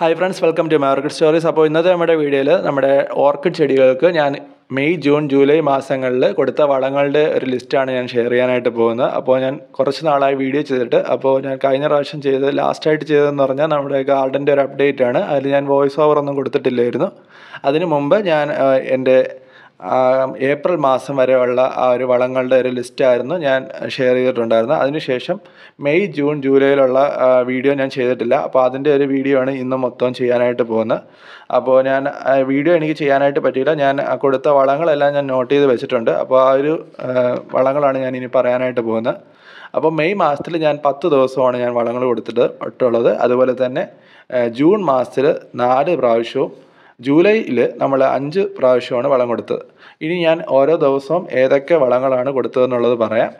Hi friends, welcome to market stories. അപ്പോൾ ഇന്നത്തെ നമ്മുടെ വീഡിയോയിൽ നമ്മുടെ ഓർക്കിഡ് ചെടികൾക്ക് ഞാൻ മെയ് ജൂൺ ജൂലൈ മാസങ്ങളിൽ കൊടുത്ത വളങ്ങളുടെ ഒരു ലിസ്റ്റാണ് ഞാൻ ഷെയർ ചെയ്യാനായിട്ട് പോകുന്നത്. അപ്പോൾ ഞാൻ കുറച്ച് നാളായി വീഡിയോ ചെയ്തിട്ട്, അപ്പോൾ ഞാൻ കഴിഞ്ഞ പ്രാവശ്യം ലാസ്റ്റായിട്ട് ചെയ്തതെന്ന് പറഞ്ഞാൽ നമ്മുടെ ഗാർഡൻ്റെ ഒരു അപ്ഡേറ്റ് ആണ്. അതിൽ ഞാൻ വോയിസ് ഓവർ ഒന്നും കൊടുത്തിട്ടില്ലായിരുന്നു. അതിന് മുമ്പ് ഞാൻ എൻ്റെ ഏപ്രിൽ മാസം വരെയുള്ള ആ ഒരു വളങ്ങളുടെ ഒരു ലിസ്റ്റായിരുന്നു ഞാൻ ഷെയർ ചെയ്തിട്ടുണ്ടായിരുന്നത്. അതിനുശേഷം മെയ് ജൂൺ ജൂലൈയിലുള്ള വീഡിയോ ഞാൻ ചെയ്തിട്ടില്ല. അപ്പോൾ അതിൻ്റെ ഒരു വീഡിയോ ആണ് ഇന്ന് മൊത്തം ചെയ്യാനായിട്ട് പോകുന്നത്. അപ്പോൾ ഞാൻ വീഡിയോ എനിക്ക് ചെയ്യാനായിട്ട് പറ്റിയില്ല. ഞാൻ കൊടുത്ത വളങ്ങളെല്ലാം ഞാൻ നോട്ട് ചെയ്ത് വെച്ചിട്ടുണ്ട്. അപ്പോൾ ആ ഒരു വളങ്ങളാണ് ഞാൻ ഇനി പറയാനായിട്ട് പോകുന്നത്. അപ്പോൾ മെയ് മാസത്തിൽ ഞാൻ 10 ദിവസമാണ് ഞാൻ വളങ്ങൾ കൊടുത്തിട്ടുള്ളത്. അതുപോലെ തന്നെ ജൂൺ മാസത്തിൽ 4 പ്രാവശ്യവും ജൂലൈയിൽ നമ്മൾ 5 പ്രാവശ്യമാണ് വളം കൊടുത്തത്. ഇനി ഞാൻ ഓരോ ദിവസവും ഏതൊക്കെ വളങ്ങളാണ് കൊടുത്തതെന്നുള്ളത് പറയാം.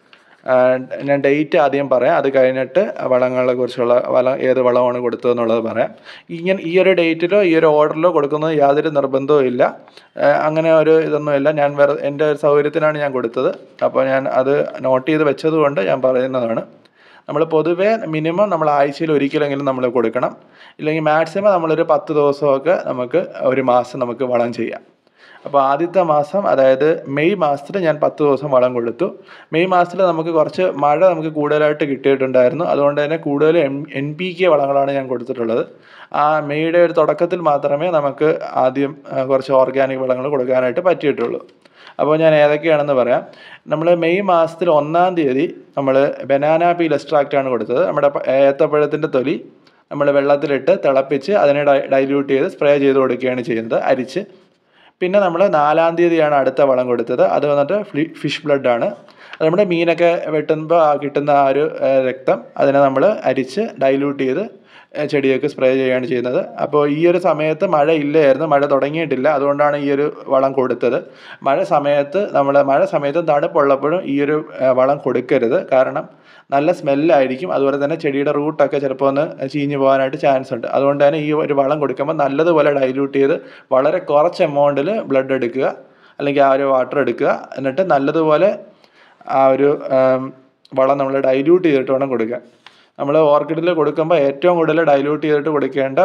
ഞാൻ ഡേറ്റ് ആദ്യം പറയാം, അത് കഴിഞ്ഞിട്ട് വളങ്ങളെ കുറിച്ചുള്ള ഏത് വളമാണ് കൊടുത്തതെന്നുള്ളത് പറയാം. ഈ ഒരു ഡേറ്റിലോ ഈ ഒരു ഓർഡറിലോ കൊടുക്കുന്നത് യാതൊരു നിർബന്ധവും ഇല്ല. അങ്ങനെ ഒരു ഇതൊന്നുമില്ല. ഞാൻ എൻ്റെ ഒരു സൗകര്യത്തിനാണ് ഞാൻ കൊടുത്തത്. അപ്പോൾ ഞാൻ അത് നോട്ട് ചെയ്ത് വെച്ചതുകൊണ്ട് ഞാൻ പറയുന്നതാണ്. നമ്മൾ പൊതുവേ മിനിമം നമ്മൾ ആഴ്ചയിൽ ഒരിക്കലെങ്കിലും നമ്മൾ കൊടുക്കണം. ഇല്ലെങ്കിൽ മാക്സിമം നമ്മളൊരു 10 ദിവസമൊക്കെ നമുക്ക് ഒരു മാസം നമുക്ക് വളം ചെയ്യാം. അപ്പോൾ ആദ്യത്തെ മാസം, അതായത് മെയ് മാസത്തിൽ ഞാൻ 10 ദിവസം വളം കൊടുത്തു. മെയ് മാസത്തിൽ നമുക്ക് കുറച്ച് മഴ നമുക്ക് കൂടുതലായിട്ട് കിട്ടിയിട്ടുണ്ടായിരുന്നു. അതുകൊണ്ട് തന്നെ കൂടുതൽ NPK വളങ്ങളാണ് ഞാൻ കൊടുത്തിട്ടുള്ളത്. ആ മെയ്യുടെ ഒരു തുടക്കത്തിൽ മാത്രമേ നമുക്ക് ആദ്യം കുറച്ച് ഓർഗാനിക് വളങ്ങൾ കൊടുക്കാനായിട്ട് പറ്റിയിട്ടുള്ളൂ. അപ്പോൾ ഞാൻ ഏതൊക്കെയാണെന്ന് പറയാം. നമ്മൾ മെയ് മാസത്തിൽ 1-ാം തീയതി നമ്മൾ ബനാന പീൽ എക്സ്ട്രാക്റ്റാണ് കൊടുത്തത്. നമ്മുടെ ഏത്തപ്പഴത്തിൻ്റെ തൊലി നമ്മൾ വെള്ളത്തിലിട്ട് തിളപ്പിച്ച് അതിനെ ഡൈല്യൂട്ട് ചെയ്ത് സ്പ്രേ ചെയ്ത് കൊടുക്കുകയാണ് ചെയ്യുന്നത്, അരിച്ച്. പിന്നെ നമ്മൾ 4-ാം തീയതിയാണ് അടുത്ത വളം കൊടുത്തത്. അത് വന്നിട്ട് ഫിഷ് ബ്ലഡാണ്. അത് നമ്മുടെ മീനൊക്കെ വെട്ടുമ്പോൾ കിട്ടുന്ന ആ ഒരു രക്തം, അതിനെ നമ്മൾ അരിച്ച് ഡൈല്യൂട്ട് ചെയ്ത് ചെടിയൊക്കെ സ്പ്രേ ചെയ്യുകയാണ് ചെയ്യുന്നത്. അപ്പോൾ ഈ ഒരു സമയത്ത് മഴ ഇല്ലായിരുന്നു, മഴ തുടങ്ങിയിട്ടില്ല. അതുകൊണ്ടാണ് ഈ ഒരു വളം കൊടുത്തത്. മഴ സമയത്ത് തണുപ്പുള്ളപ്പോഴും ഈ ഒരു വളം കൊടുക്കരുത്. കാരണം നല്ല സ്മെല്ലായിരിക്കും. അതുപോലെ തന്നെ ചെടിയുടെ റൂട്ടൊക്കെ ചിലപ്പോൾ ഒന്ന് ചീഞ്ഞു പോകാനായിട്ട് ചാൻസ് ഉണ്ട്. അതുകൊണ്ട് തന്നെ ഈ ഒരു വളം കൊടുക്കുമ്പോൾ നല്ലതുപോലെ ഡൈല്യൂട്ട് ചെയ്ത് വളരെ കുറച്ച് എമൗണ്ടിൽ ബ്ലഡ് എടുക്കുക, അല്ലെങ്കിൽ ആ ഒരു വാട്ടർ എടുക്കുക. എന്നിട്ട് നല്ലതുപോലെ ആ ഒരു വളം നമ്മൾ ഡൈല്യൂട്ട് ചെയ്തിട്ട് വേണം കൊടുക്കാൻ. നമ്മൾ ഓർക്കിഡിൽ കൊടുക്കുമ്പോൾ ഏറ്റവും കൂടുതൽ ഡൈല്യൂട്ട് ചെയ്തിട്ട് കൊടുക്കേണ്ട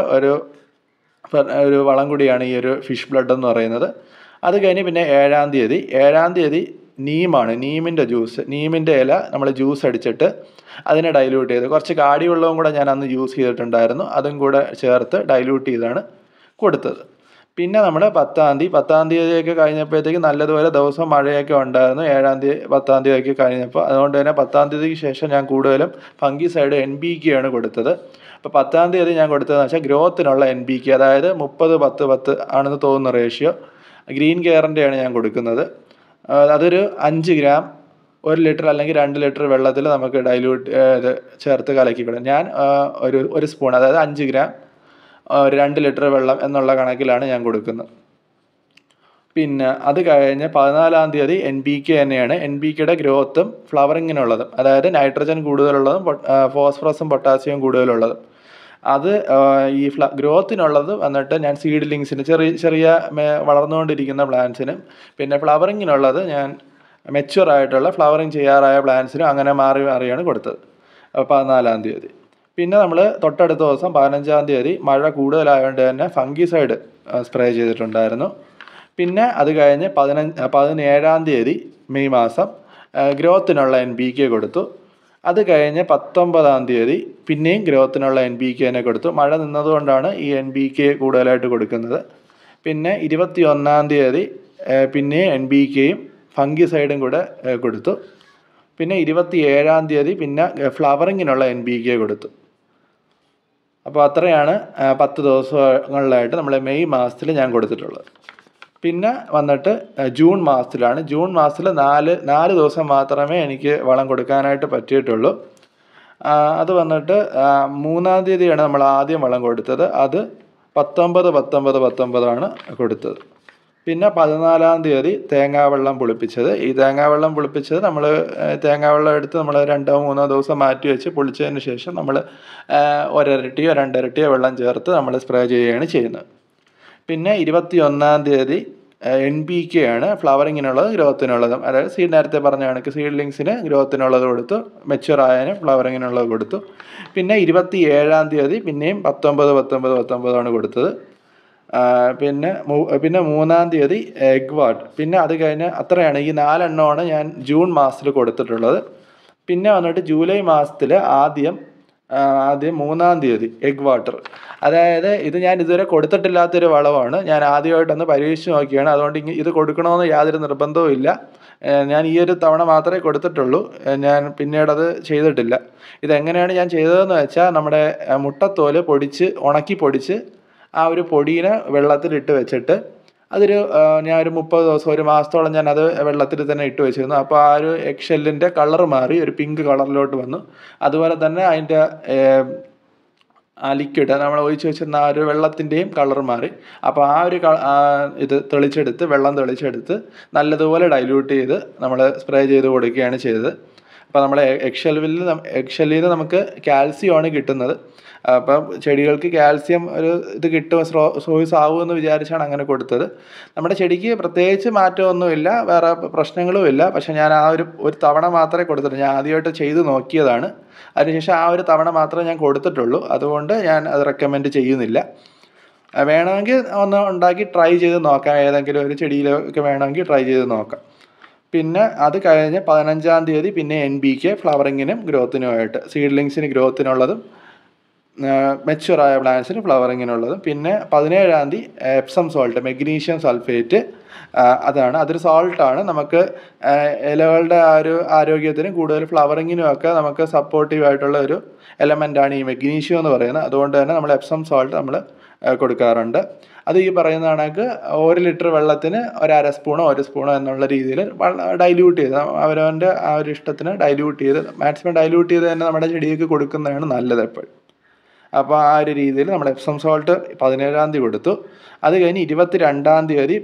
ഒരു വളം കൂടിയാണ് ഈ ഒരു ഫിഷ് ബ്ലഡ് എന്ന് പറയുന്നത്. അത് കഴിഞ്ഞ് പിന്നെ 7-ാം തീയതി നീമാണ്, നീമിൻ്റെ ഇല നമ്മൾ ജ്യൂസ് അടിച്ചിട്ട് അതിനെ ഡൈല്യൂട്ട് ചെയ്ത്, കുറച്ച് കാടിവെള്ളവും കൂടെ ഞാൻ അന്ന് യൂസ് ചെയ്തിട്ടുണ്ടായിരുന്നു. അതും കൂടെ ചേർത്ത് ഡൈല്യൂട്ട് ചെയ്താണ് കൊടുത്തത്. പിന്നെ നമ്മൾ 10-ാം തീയതിയൊക്കെ കഴിഞ്ഞപ്പോഴത്തേക്ക് നല്ലതുപോലെ ദിവസം മഴയൊക്കെ ഉണ്ടായിരുന്നു. 10-ാം തീയതിയൊക്കെ കഴിഞ്ഞപ്പോൾ. അതുകൊണ്ട് തന്നെ 10-ാം തീയതിക്ക് ശേഷം ഞാൻ കൂടുതലും ഫംഗിസൈഡ് NPK ആണ് കൊടുത്തത്. അപ്പോൾ 10-ാം തീയതി ഞാൻ കൊടുത്തതെന്ന് വെച്ചാൽ ഗ്രോത്തിനുള്ള NPK, അതായത് 30-10-10 ആണെന്ന് തോന്നുന്ന റേഷ്യോ ഗ്രീൻ കെയറിൻ്റെയാണ് ഞാൻ കൊടുക്കുന്നത്. അതൊരു 5 ഗ്രാം 1 ലിറ്റർ അല്ലെങ്കിൽ 2 ലിറ്റർ വെള്ളത്തിൽ നമുക്ക് ഡൈല്യൂട്ട് ചേർത്ത് കലക്കിക്കൊടും. ഞാൻ ഒരു സ്പൂൺ, അതായത് 5 ഗ്രാം 2 ലിറ്റർ വെള്ളം എന്നുള്ള കണക്കിലാണ് ഞാൻ കൊടുക്കുന്നത്. പിന്നെ അത് കഴിഞ്ഞ് 14-ാം തീയതി NPK തന്നെയാണ്. NPKയുടെ ഗ്രോത്തും ഫ്ലവറിങ്ങിനുള്ളതും, അതായത് നൈട്രജൻ കൂടുതലുള്ളതും ഫോസ്ഫറസും പൊട്ടാസ്യവും കൂടുതലുള്ളതും. അത് ഈ ഗ്രോത്തിനുള്ളത് വന്നിട്ട് ഞാൻ സീഡ്ലിങ്സിന് ചെറിയ വളർന്നുകൊണ്ടിരിക്കുന്ന പ്ലാന്റ്സിനും, പിന്നെ ഫ്ലവറിങ്ങിനുള്ളത് ഞാൻ മെച്യൂറായിട്ടുള്ള ഫ്ലവറിങ് ചെയ്യാറായ പ്ലാന്റ്സിനും അങ്ങനെ മാറിയാണ് കൊടുത്തത് 14-ാം തീയതി. പിന്നെ നമ്മൾ തൊട്ടടുത്ത ദിവസം 15-ാം തീയതി മഴ കൂടുതലായതുകൊണ്ട് തന്നെ ഫംഗിസൈഡ് സ്പ്രേ ചെയ്തിട്ടുണ്ടായിരുന്നു. പിന്നെ അത് കഴിഞ്ഞ് 17-ാം തീയതി മെയ് മാസം ഗ്രോത്തിനുള്ള NPK കൊടുത്തു. അത് കഴിഞ്ഞ് 19-ാം തീയതി പിന്നെയും ഗ്രോത്തിനുള്ള NPK തന്നെ കൊടുത്തു. മഴ നിന്നതുകൊണ്ടാണ് ഈ NPK കൂടുതലായിട്ട് കൊടുക്കുന്നത്. പിന്നെ 21-ാം തീയതി പിന്നെയും NPKയും ഫംഗിസൈഡും കൂടെ കൊടുത്തു. പിന്നെ 27-ാം തീയതി പിന്നെ ഫ്ലവറിങ്ങിനുള്ള NPK കൊടുത്തു. അപ്പോൾ അത്രയാണ് 10 ദിവസങ്ങളിലായിട്ട് നമ്മൾ മെയ് മാസത്തിൽ ഞാൻ കൊടുത്തിട്ടുള്ളത്. പിന്നെ വന്നിട്ട് ജൂൺ മാസത്തിലാണ്. ജൂൺ മാസത്തിൽ 4 ദിവസം മാത്രമേ എനിക്ക് വളം കൊടുക്കാനായിട്ട് പറ്റിയിട്ടുള്ളൂ. അത് വന്നിട്ട് 3-ാം തീയതിയാണ് നമ്മൾ ആദ്യം വളം കൊടുത്തത്. അത് 19 ആണ് കൊടുത്തത്. പിന്നെ 14-ാം തീയതി തേങ്ങാവെള്ളം പുളിപ്പിച്ചത്. ഈ തേങ്ങാവെള്ളം പുളിപ്പിച്ചത് നമ്മൾ തേങ്ങാവെള്ളം എടുത്ത് നമ്മൾ 2-3 ദിവസം മാറ്റി വെച്ച് പുളിച്ചതിന് ശേഷം നമ്മൾ 1 ഇരട്ടിയോ 2 ഇരട്ടിയോ വെള്ളം ചേർത്ത് നമ്മൾ സ്പ്രേ ചെയ്യുകയാണ് ചെയ്യുന്നത്. പിന്നെ 21-ാം തീയതി NPK ആണ് ഫ്ലവറിങ്ങിനുള്ളത് ഗ്രോത്തിനുള്ളതും. അതായത് നേരത്തെ പറഞ്ഞ കണക്ക് സീഡ്ലിങ്സിന് ഗ്രോത്തിനുള്ളത് കൊടുത്തു, മെച്യൂർ ആയതിന് ഫ്ലവറിങ്ങിനുള്ളത് കൊടുത്തു. പിന്നെ 27-ാം തീയതി പിന്നെയും 19 കൊടുത്തത്. പിന്നെ 3-ാം തീയതി എഗ് വാട്ട്. പിന്നെ അത് കഴിഞ്ഞ് അത്രയാണ്. ഈ 4 എണ്ണമാണ് ഞാൻ ജൂൺ മാസത്തിൽ കൊടുത്തിട്ടുള്ളത്. പിന്നെ വന്നിട്ട് ജൂലൈ മാസത്തിൽ ആദ്യം 3-ാം തീയതി എഗ് വാട്ടർ. അതായത് ഇത് ഞാൻ ഇതുവരെ കൊടുത്തിട്ടില്ലാത്തൊരു വളമാണ്. ഞാൻ ആദ്യമായിട്ടൊന്ന് പരീക്ഷിച്ച് നോക്കിയാണ്. അതുകൊണ്ട് ഇത് കൊടുക്കണമെന്ന് യാതൊരു നിർബന്ധവും ഇല്ല. ഞാൻ ഈ ഒരു തവണ മാത്രമേ കൊടുത്തിട്ടുള്ളൂ. ഞാൻ പിന്നീടത് ചെയ്തിട്ടില്ല. ഇതെങ്ങനെയാണ് ഞാൻ ചെയ്തതെന്ന് വെച്ചാൽ, നമ്മുടെ മുട്ടത്തോല് ഉണക്കി പൊടിച്ച് ആ ഒരു പൊടിയെ വെള്ളത്തിലിട്ട് വെച്ചിട്ട് ഞാൻ ഒരു 30 ദിവസം, ഒരു മാസത്തോളം ഞാനത് വെള്ളത്തിൽ തന്നെ ഇട്ട് വെച്ചിരുന്നു. അപ്പോൾ ആ ഒരു എഗ് ഷെല്ലിൻ്റെ കളർ മാറി ഒരു പിങ്ക് കളറിലോട്ട് വന്നു. അതുപോലെ തന്നെ അതിൻ്റെ ആ ലിക്വിഡ് നമ്മൾ ഒഴിച്ച് വെച്ചിരുന്ന ആ ഒരു വെള്ളത്തിൻ്റെയും കളർ മാറി. അപ്പോൾ ആ ഒരു വെള്ളം തെളിച്ചെടുത്ത് നല്ലതുപോലെ ഡൈല്യൂട്ട് ചെയ്ത് നമ്മൾ സ്പ്രേ ചെയ്ത് കൊടുക്കുകയാണ് ചെയ്തത്. അപ്പോൾ നമ്മൾ എഗ് ഷെല്ലിൽ നിന്ന് നമുക്ക് കാൽസ്യമാണ് കിട്ടുന്നത്. അപ്പം ചെടികൾക്ക് കാൽസ്യം ഇത് കിട്ടും, സോഴ്സ് ആവുമെന്ന് വിചാരിച്ചാണ് അങ്ങനെ കൊടുത്തത്. നമ്മുടെ ചെടിക്ക് പ്രത്യേകിച്ച് മാറ്റമൊന്നുമില്ല, വേറെ പ്രശ്നങ്ങളുമില്ല. പക്ഷെ ഞാൻ ഒരു തവണ മാത്രമേ കൊടുത്തിട്ടുള്ളൂ. ഞാൻ ആദ്യമായിട്ട് ചെയ്ത് നോക്കിയതാണ്. അതിനുശേഷം ആ ഒരു തവണ മാത്രമേ ഞാൻ കൊടുത്തിട്ടുള്ളൂ. അതുകൊണ്ട് ഞാൻ അത് റെക്കമെൻഡ് ചെയ്യുന്നില്ല. വേണമെങ്കിൽ ഒന്ന് ഉണ്ടാക്കി ട്രൈ ചെയ്ത് നോക്കാം. ഏതെങ്കിലും ഒരു ചെടിയിലൊക്കെ വേണമെങ്കിൽ ട്രൈ ചെയ്ത് നോക്കാം. പിന്നെ അത് കഴിഞ്ഞ് 15-ാം തീയതി പിന്നെ NPK ഫ്ലവറിങ്ങിനും ഗ്രോത്തിനുമായിട്ട്, സീഡ്ലിങ്സിന് ഗ്രോത്തിനുള്ളതും മെച്യൂറായ പ്ലാന്റ്സിന് ഫ്ലവറിങ്ങിനുള്ളതും. പിന്നെ 17-ാം തീയതി എപ്സം സോൾട്ട്, മെഗ്നീഷ്യം സൾഫേറ്റ്. അതൊരു സോൾട്ടാണ്. നമുക്ക് ഇലകളുടെ ആ ഒരു ആരോഗ്യത്തിനും കൂടുതൽ ഫ്ലവറിങ്ങിനും ഒക്കെ നമുക്ക് സപ്പോർട്ടീവായിട്ടുള്ള ഒരു എലമെൻ്റാണ് ഈ മെഗ്നീഷ്യം എന്ന് പറയുന്നത്. അതുകൊണ്ട് തന്നെ നമ്മൾ എപ്സം സോൾട്ട് നമ്മൾ കൊടുക്കാറുണ്ട്. അത് ഈ പറയുന്ന കണക്ക് 1 ലിറ്റർ വെള്ളത്തിന് 1/2 സ്പൂണോ 1 സ്പൂണോ എന്നുള്ള രീതിയിൽ ഡൈല്യൂട്ട് ചെയ്ത്, അവരവൻ്റെ ആ ഒരു ഇഷ്ടത്തിന് ഡൈല്യൂട്ട് ചെയ്ത്, മാക്സിമം ഡൈല്യൂട്ട് ചെയ്ത് തന്നെ നമ്മുടെ ചെടിക്ക് കൊടുക്കുന്നതാണ് നല്ലത് എപ്പോഴും. അപ്പോൾ ആ ഒരു രീതിയിൽ നമ്മൾ എപ്സം സോൾട്ട് 17-ാം തീയതി കൊടുത്തു. അത് കഴിഞ്ഞ് 22-ാം തീയതി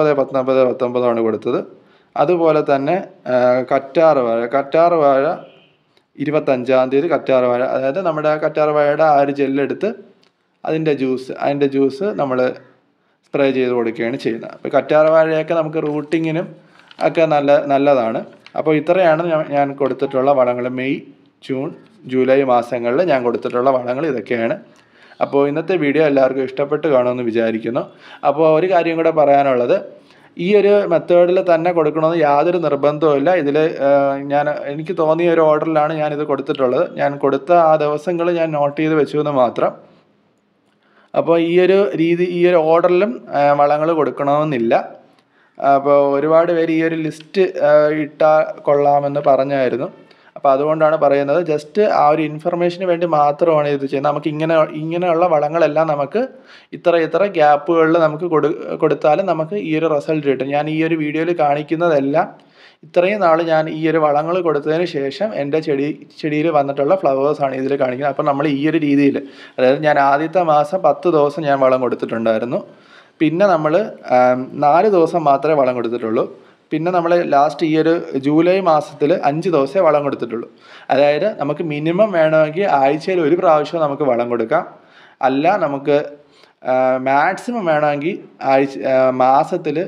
19 കൊടുത്തത്. അതുപോലെ തന്നെ കറ്റാർ വാഴ 25-ാം തീയതി കറ്റാർ വാഴ. അതായത് നമ്മുടെ കറ്റാർ വാഴയുടെ ആ ഒരു ജെല്ലെടുത്ത് അതിൻ്റെ ജ്യൂസ് നമ്മൾ സ്പ്രേ ചെയ്ത് കൊടുക്കുകയാണ് ചെയ്യുന്നത്. അപ്പോൾ കറ്റാർ വാഴയൊക്കെ നമുക്ക് റൂട്ടിങ്ങിനും ഒക്കെ നല്ലതാണ്. അപ്പോൾ ഇത്രയാണ് ഞാൻ കൊടുത്തിട്ടുള്ള വളങ്ങൾ. മെയ്, ജൂൺ, ജൂലൈ മാസങ്ങളിൽ ഞാൻ കൊടുത്തിട്ടുള്ള വളങ്ങൾ ഇതൊക്കെയാണ്. അപ്പോൾ ഇന്നത്തെ വീഡിയോ എല്ലാവർക്കും ഇഷ്ടപ്പെട്ട് കാണുമെന്ന് വിചാരിക്കുന്നു. അപ്പോൾ ഒരു കാര്യം കൂടെ പറയാനുള്ളത്, ഈ ഒരു മെത്തേഡിൽ തന്നെ കൊടുക്കണമെന്ന് യാതൊരു നിർബന്ധവുമില്ല. എനിക്ക് തോന്നിയ ഒരു ഓർഡറിലാണ് ഞാനിത് കൊടുത്തിട്ടുള്ളത്. ഞാൻ കൊടുത്ത ആ ദിവസങ്ങൾ ഞാൻ നോട്ട് ചെയ്ത് വെച്ചു എന്ന് മാത്രം. അപ്പോൾ ഈ ഒരു ഓർഡറിലും വളങ്ങൾ കൊടുക്കണമെന്നില്ല. അപ്പോൾ ഒരുപാട് പേര് ഈ ഒരു ലിസ്റ്റ് ഇട്ടാൽ കൊള്ളാമെന്ന് പറഞ്ഞായിരുന്നു. അപ്പോൾ അതുകൊണ്ടാണ് പറയുന്നത്. ജസ്റ്റ് ആ ഒരു ഇൻഫർമേഷന് വേണ്ടി മാത്രമാണ് ഇത് ചെയ്യുന്നത്. നമുക്ക് ഇങ്ങനെയുള്ള വളങ്ങളെല്ലാം നമുക്ക് ഇത്ര ഗ്യാപ്പുകളിൽ നമുക്ക് കൊടുത്താലും നമുക്ക് ഈ ഒരു റിസൾട്ട് കിട്ടും. ഞാൻ ഈ ഒരു വീഡിയോയിൽ കാണിക്കുന്നതെല്ലാം ഇത്രയും നാൾ ഞാൻ ഈ ഒരു വളങ്ങൾ കൊടുത്തതിന് ശേഷം എൻ്റെ ചെടിയിൽ വന്നിട്ടുള്ള ഫ്ലവേഴ്സാണ് ഇതിൽ കാണിക്കുന്നത്. അപ്പോൾ നമ്മൾ ഈ ഒരു രീതിയിൽ, അതായത് ഞാൻ ആദ്യത്തെ മാസം 10 ദിവസം ഞാൻ വളം കൊടുത്തിട്ടുണ്ടായിരുന്നു. പിന്നെ നമ്മൾ 4 ദിവസം മാത്രമേ വളം കൊടുത്തിട്ടുള്ളൂ. പിന്നെ നമ്മൾ ലാസ്റ്റ് ഈ ഒരു ജൂലൈ മാസത്തിൽ 5 ദിവസമേ വളം കൊടുത്തിട്ടുള്ളൂ. അതായത് നമുക്ക് മിനിമം വേണമെങ്കിൽ ആഴ്ചയിൽ 1 പ്രാവശ്യം നമുക്ക് വളം കൊടുക്കാം. അല്ല, നമുക്ക് മാക്സിമം വേണമെങ്കിൽ മാസത്തിൽ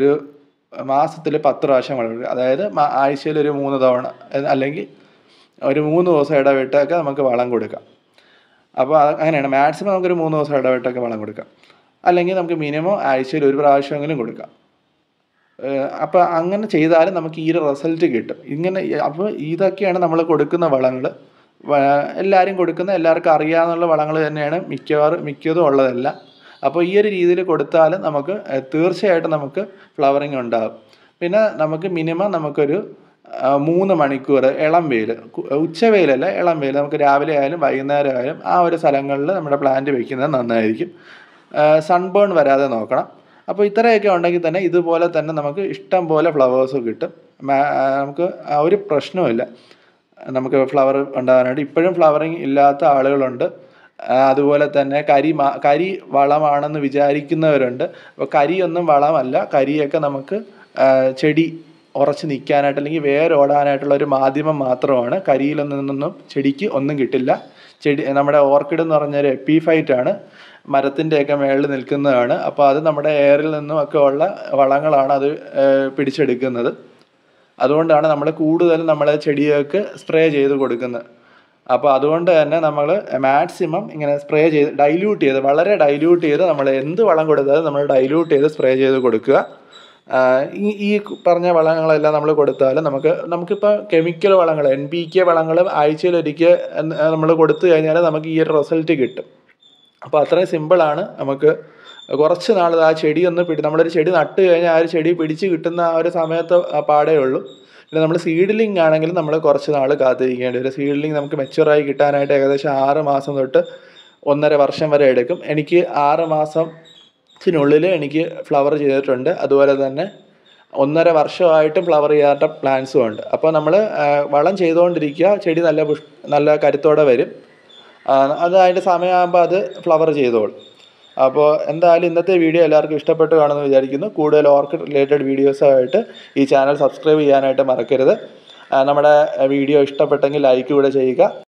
10 പ്രാവശ്യം വളം കൊടുക്കുക. അതായത് ആഴ്ചയിൽ ഒരു 3 തവണ അല്ലെങ്കിൽ ഒരു 3 ദിവസം ഇടവിട്ടൊക്കെ നമുക്ക് വളം കൊടുക്കാം. അപ്പോൾ അങ്ങനെയാണ്. മാക്സിമം നമുക്കൊരു 3 ദിവസം ഇടവിട്ടൊക്കെ വളം കൊടുക്കാം. അല്ലെങ്കിൽ നമുക്ക് മിനിമം ആഴ്ചയിൽ 1 പ്രാവശ്യമെങ്കിലും കൊടുക്കാം. അപ്പോൾ അങ്ങനെ ചെയ്താലും നമുക്ക് ഈ ഒരു റിസൾട്ട് കിട്ടും. അപ്പോൾ ഇതൊക്കെയാണ് നമ്മൾ കൊടുക്കുന്ന വളങ്ങൾ. എല്ലാവരും എല്ലാവർക്കും അറിയാവുന്ന വളങ്ങൾ തന്നെയാണ് മിക്കതും ഉള്ളതെല്ലാം. അപ്പോൾ ഈ ഒരു രീതിയിൽ കൊടുത്താലും നമുക്ക് തീർച്ചയായിട്ടും നമുക്ക് ഫ്ലവറിങ് ഉണ്ടാകും. പിന്നെ നമുക്ക് മിനിമം നമുക്കൊരു 3 മണിക്കൂർ ഇളം വെയിൽ, ഉച്ചവെയിലല്ല, ഇളം വെയിൽ, നമുക്ക് രാവിലെ ആയാലും വൈകുന്നേരം ആയാലും ആ ഒരു സ്ഥലങ്ങളിൽ നമ്മുടെ പ്ലാന്റ് വയ്ക്കുന്നത് നന്നായിരിക്കും. സൺബേൺ വരാതെ നോക്കണം. അപ്പോൾ ഇത്രയൊക്കെ ഉണ്ടെങ്കിൽ തന്നെ ഇതുപോലെ തന്നെ നമുക്ക് ഇഷ്ടം പോലെ ഫ്ലവേഴ്സ് കിട്ടും. നമുക്ക് ഒരു പ്രശ്നവുമില്ല നമുക്ക് ഫ്ലവർ ഉണ്ടാകാനായിട്ട്. ഇപ്പോഴും ഫ്ലവറിങ് ഇല്ലാത്ത ആളുകളുണ്ട്. അതുപോലെ തന്നെ കരി വളമാണെന്ന് വിചാരിക്കുന്നവരുണ്ട്. അപ്പോൾ കരിയൊന്നും വളമല്ല. കരിയൊക്കെ നമുക്ക് ചെടി ഉറച്ച് നിൽക്കാനായിട്ട് അല്ലെങ്കിൽ വേരോടാനായിട്ടുള്ള ഒരു മാധ്യമം മാത്രമാണ്. കരിയിൽ നിന്നൊന്നും ചെടിക്ക് ഒന്നും കിട്ടില്ല. നമ്മുടെ ഓർക്കിഡ് എന്ന് പറഞ്ഞൊരു എപ്പിഫൈറ്റാണ്, മരത്തിൻ്റെയൊക്കെ മുകളിൽ നിൽക്കുന്നതാണ്. അപ്പോൾ അത് നമ്മുടെ എയറിൽ നിന്നും ഒക്കെ ഉള്ള വളങ്ങളാണ് അത് പിടിച്ചെടുക്കുന്നത്. അതുകൊണ്ടാണ് നമ്മൾ കൂടുതലും നമ്മൾ ചെടികൾക്ക് സ്പ്രേ ചെയ്ത് കൊടുക്കുന്നത്. അപ്പോൾ അതുകൊണ്ട് തന്നെ നമ്മൾ മാക്സിമം ഇങ്ങനെ സ്പ്രേ ചെയ്ത് വളരെ ഡൈല്യൂട്ട് ചെയ്ത് നമ്മൾ എന്ത് വളം കൊടുത്താലും നമ്മൾ ഡൈല്യൂട്ട് ചെയ്ത് സ്പ്രേ ചെയ്ത് കൊടുക്കുക. ഈ പറഞ്ഞ വളങ്ങളെല്ലാം നമ്മൾ കൊടുത്താൽ നമുക്കിപ്പോൾ കെമിക്കൽ വളങ്ങൾ NPK വളങ്ങളും ആഴ്ചയിലൊരിക്കൽ നമ്മൾ കൊടുത്തു കഴിഞ്ഞാൽ നമുക്ക് ഈ ഒരു റിസൾട്ട് കിട്ടും. അപ്പോൾ അത്രയും സിമ്പിളാണ്. നമുക്ക് കുറച്ച് നാൾ ആ ചെടി നമ്മളൊരു ചെടി നട്ട് കഴിഞ്ഞാൽ ആ ഒരു ചെടി പിടിച്ച് കിട്ടുന്ന ആ ഒരു സമയത്ത് പാടേ ഉള്ളൂ. പിന്നെ നമ്മൾ സീഡ്ലിംഗ് ആണെങ്കിൽ നമ്മൾ കുറച്ച് നാൾ കാത്തിരിക്കേണ്ടി വരും. സീഡ്ലിംഗ് നമുക്ക് മെച്ചുവറായി കിട്ടാനായിട്ട് ഏകദേശം 6 മാസം തൊട്ട് 1.5 വർഷം വരെ എടുക്കും. എനിക്ക് 6 മാസത്തിനുള്ളിൽ എനിക്ക് ഫ്ലവർ ചെയ്തിട്ടുണ്ട്. അതുപോലെ തന്നെ 1.5 വർഷമായിട്ടും ഫ്ലവർ ചെയ്യാത്ത പ്ലാന്റ്സും ഉണ്ട്. അപ്പോൾ നമ്മൾ വളം ചെയ്തുകൊണ്ടിരിക്കുക, ചെടി നല്ല കരുത്തോടെ വരും. അത് അതിൻ്റെ സമയമാകുമ്പോൾ അത് ഫ്ലവർ ചെയ്തോളും. അപ്പോൾ എന്തായാലും ഇന്നത്തെ വീഡിയോ എല്ലാവർക്കും ഇഷ്ടപ്പെട്ടു കാണുമെന്ന് വിചാരിക്കുന്നു. കൂടുതൽ ഓർക്കിഡ് റിലേറ്റഡ് വീഡിയോസായിട്ട് ഈ ചാനൽ സബ്സ്ക്രൈബ് ചെയ്യാനായിട്ട് മറക്കരുത്. നമ്മുടെ വീഡിയോ ഇഷ്ടപ്പെട്ടെങ്കിൽ ലൈക്ക് കൂടെ ചെയ്യുക.